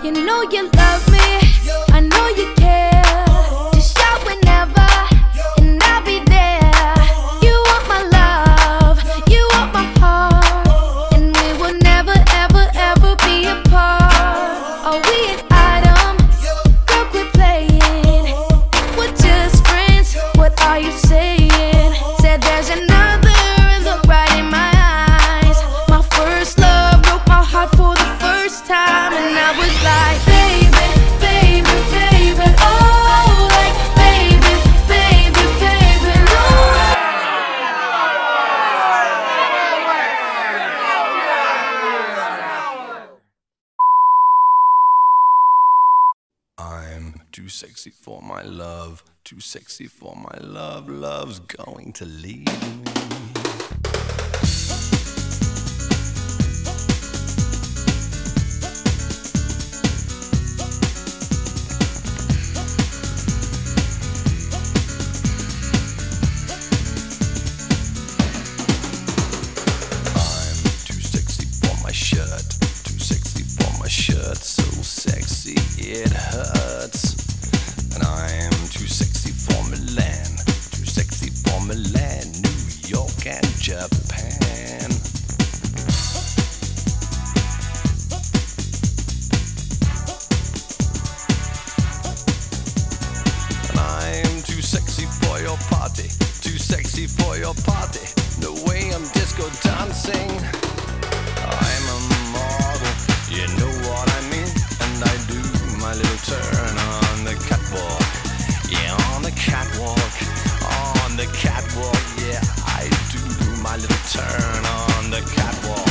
You know you love me, I know you care. Just shout whenever, and I'll be there. You want my love, you want my heart, and we will never, ever, ever be apart. Are we an item? Girl, quit playing. We're just friends, what are you saying? Said there's another, look right in my eyes. My first love broke my heart for the first time, and I was like, baby, baby, baby, oh, like, baby, baby, baby, no. I'm too sexy for my love, too sexy for my love. Love's going to leave me. Shirt so sexy it hurts, and I'm too sexy for Milan, too sexy for Milan, New York and Japan. And I'm too sexy for your party, too sexy for your party. No way I'm disco dancing. I'm a model, you know what I mean, and I do my little turn on the catwalk. Yeah, on the catwalk, on the catwalk. Yeah, I do my little turn on the catwalk.